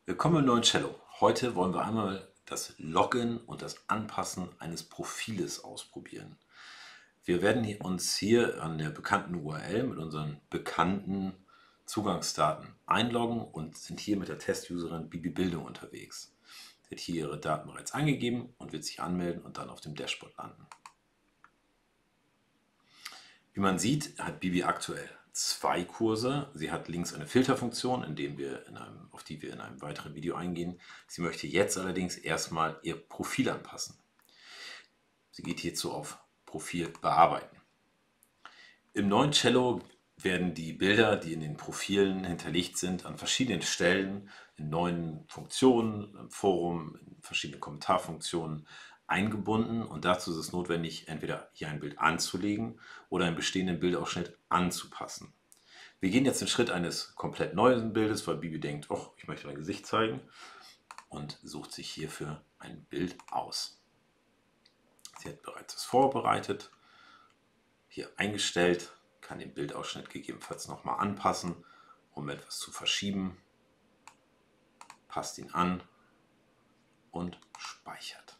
Willkommen im neuen Cello. Heute wollen wir einmal das Loggen und das Anpassen eines Profiles ausprobieren. Wir werden uns hier an der bekannten URL mit unseren bekannten Zugangsdaten einloggen und sind hier mit der Test-Userin Bibi Bildung unterwegs. Sie hat hier ihre Daten bereits eingegeben und wird sich anmelden und dann auf dem Dashboard landen. Wie man sieht, hat Bibi aktuell zwei Kurse. Sie hat links eine Filterfunktion, auf die wir in einem weiteren Video eingehen. Sie möchte jetzt allerdings erstmal ihr Profil anpassen. Sie geht hierzu auf Profil bearbeiten. Im neuen Cello werden die Bilder, die in den Profilen hinterlegt sind, an verschiedenen Stellen in neuen Funktionen, im Forum, in verschiedenen Kommentarfunktionen eingebunden, und dazu ist es notwendig, entweder hier ein Bild anzulegen oder einen bestehenden Bildausschnitt anzupassen. Wir gehen jetzt den Schritt eines komplett neuen Bildes, weil Bibi denkt, oh, ich möchte mein Gesicht zeigen, und sucht sich hierfür ein Bild aus. Sie hat bereits das vorbereitet, hier eingestellt, kann den Bildausschnitt gegebenenfalls nochmal anpassen, um etwas zu verschieben, passt ihn an und speichert.